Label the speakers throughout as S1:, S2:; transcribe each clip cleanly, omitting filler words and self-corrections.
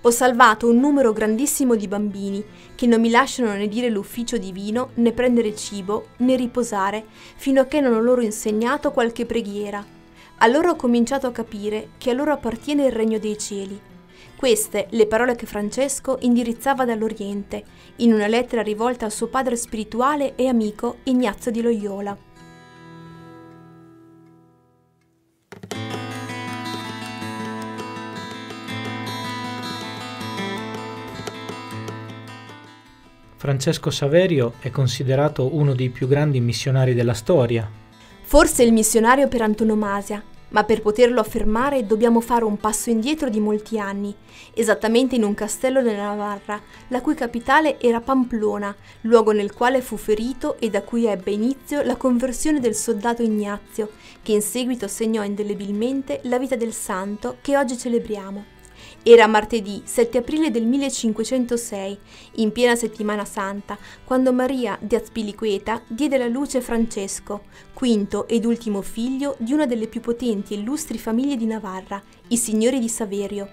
S1: Ho salvato un numero grandissimo di bambini che non mi lasciano né dire l'ufficio divino, né prendere cibo, né riposare, fino a che non ho loro insegnato qualche preghiera. Allora ho cominciato a capire che a loro appartiene il regno dei cieli. Queste le parole che Francesco indirizzava dall'Oriente, in una lettera rivolta al suo padre spirituale e amico Ignazio di Loyola.
S2: Francesco Saverio è considerato uno dei più grandi missionari della storia.
S1: Forse il missionario per antonomasia, ma per poterlo affermare dobbiamo fare un passo indietro di molti anni, esattamente in un castello della Navarra, la cui capitale era Pamplona, luogo nel quale fu ferito e da cui ebbe inizio la conversione del soldato Ignazio, che in seguito segnò indelebilmente la vita del santo che oggi celebriamo. Era martedì 7 aprile del 1506, in piena settimana santa, quando Maria di Azpilicueta diede alla luce Francesco, quinto ed ultimo figlio di una delle più potenti e illustri famiglie di Navarra, i signori di Saverio.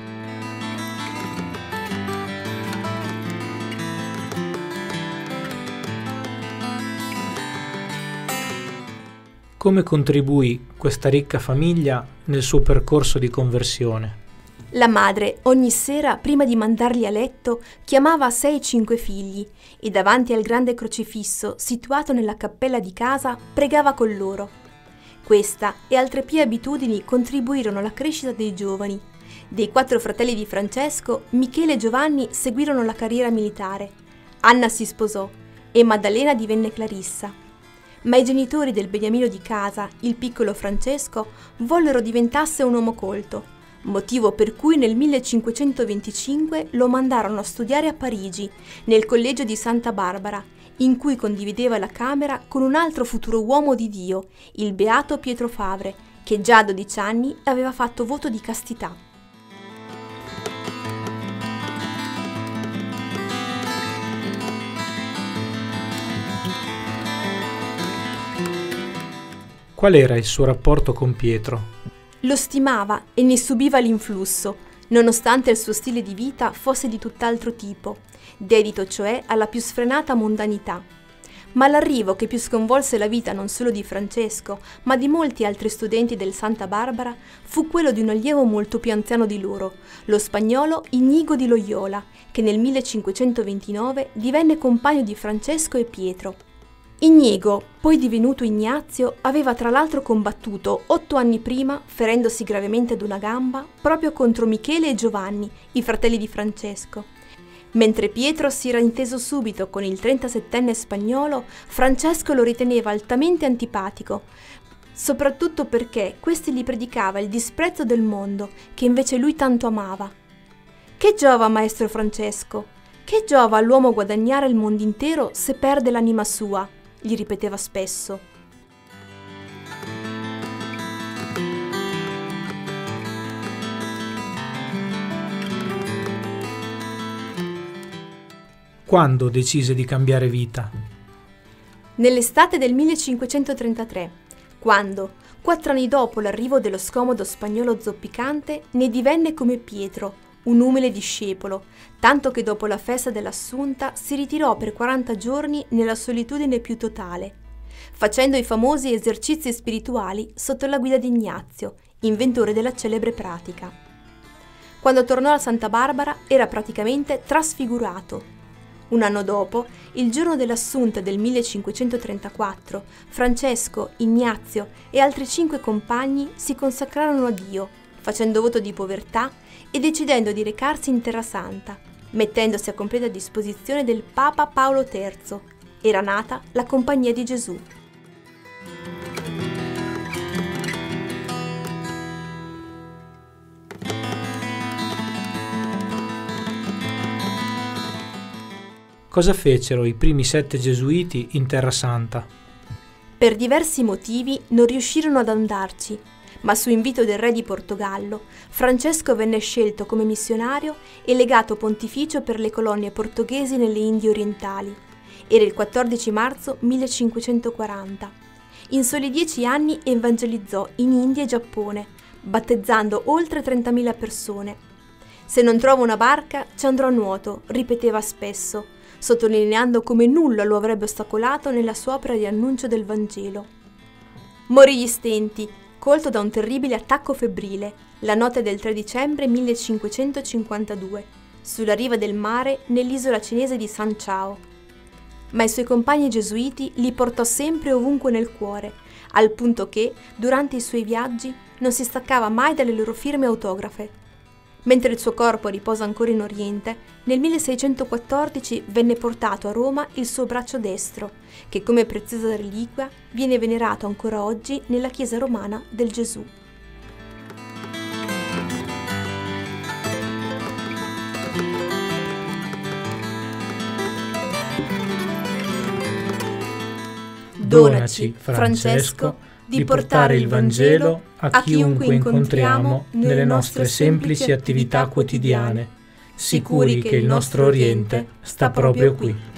S2: Come contribuì questa ricca famiglia nel suo percorso di conversione?
S1: La madre, ogni sera, prima di mandarli a letto, chiamava a sé i 5 figli e davanti al grande crocifisso situato nella cappella di casa pregava con loro. Questa e altre pie abitudini contribuirono alla crescita dei giovani. Dei 4 fratelli di Francesco, Michele e Giovanni seguirono la carriera militare. Anna si sposò e Maddalena divenne clarissa. Ma i genitori del beniamino di casa, il piccolo Francesco, vollero diventasse un uomo colto, motivo per cui nel 1525 lo mandarono a studiare a Parigi, nel collegio di Santa Barbara, in cui condivideva la camera con un altro futuro uomo di Dio, il beato Pietro Favre, che già a 12 anni aveva fatto voto di castità.
S2: Qual era il suo rapporto con Pietro?
S1: Lo stimava e ne subiva l'influsso, nonostante il suo stile di vita fosse di tutt'altro tipo, dedito cioè alla più sfrenata mondanità. Ma l'arrivo che più sconvolse la vita non solo di Francesco, ma di molti altri studenti del Santa Barbara, fu quello di un allievo molto più anziano di loro, lo spagnolo Íñigo di Loyola, che nel 1529 divenne compagno di Francesco e Pietro. Íñigo, poi divenuto Ignazio, aveva tra l'altro combattuto 8 anni prima, ferendosi gravemente ad una gamba, proprio contro Michele e Giovanni, i fratelli di Francesco. Mentre Pietro si era inteso subito con il 37enne spagnolo, Francesco lo riteneva altamente antipatico, soprattutto perché questi gli predicava il disprezzo del mondo, che invece lui tanto amava. Che giova, maestro Francesco? Che giova all'uomo guadagnare il mondo intero se perde l'anima sua? Gli ripeteva spesso.
S2: Quando decise di cambiare vita?
S1: Nell'estate del 1533, quando, 4 anni dopo l'arrivo dello scomodo spagnolo zoppicante, ne divenne come Pietro, un umile discepolo, tanto che dopo la festa dell'Assunta si ritirò per 40 giorni nella solitudine più totale, facendo i famosi esercizi spirituali sotto la guida di Ignazio, inventore della celebre pratica. Quando tornò a Santa Barbara era praticamente trasfigurato. Un anno dopo, il giorno dell'Assunta del 1534, Francesco, Ignazio e altri 5 compagni si consacrarono a Dio, facendo voto di povertà e decidendo di recarsi in Terra Santa, mettendosi a completa disposizione del Papa Paolo III. Era nata la Compagnia di Gesù.
S2: Cosa fecero i primi 7 gesuiti in Terra Santa?
S1: Per diversi motivi non riuscirono ad andarci, ma su invito del re di Portogallo, Francesco venne scelto come missionario e legato pontificio per le colonie portoghesi nelle Indie orientali. Era il 14 marzo 1540. In soli 10 anni evangelizzò in India e Giappone, battezzando oltre 30.000 persone. Se non trovo una barca, ci andrò a nuoto, ripeteva spesso, sottolineando come nulla lo avrebbe ostacolato nella sua opera di annuncio del Vangelo. Morì gli stenti, colto da un terribile attacco febbrile, la notte del 3 dicembre 1552, sulla riva del mare nell'isola cinese di San Chao. Ma i suoi compagni gesuiti li portò sempre ovunque nel cuore, al punto che, durante i suoi viaggi, non si staccava mai dalle loro firme autografe. Mentre il suo corpo riposa ancora in Oriente, nel 1614 venne portato a Roma il suo braccio destro, che come preziosa reliquia viene venerato ancora oggi nella chiesa romana del Gesù.
S2: Donaci, Francesco, di portare il Vangelo a chiunque incontriamo nelle nostre semplici attività quotidiane, sicuri che il nostro Oriente sta proprio qui.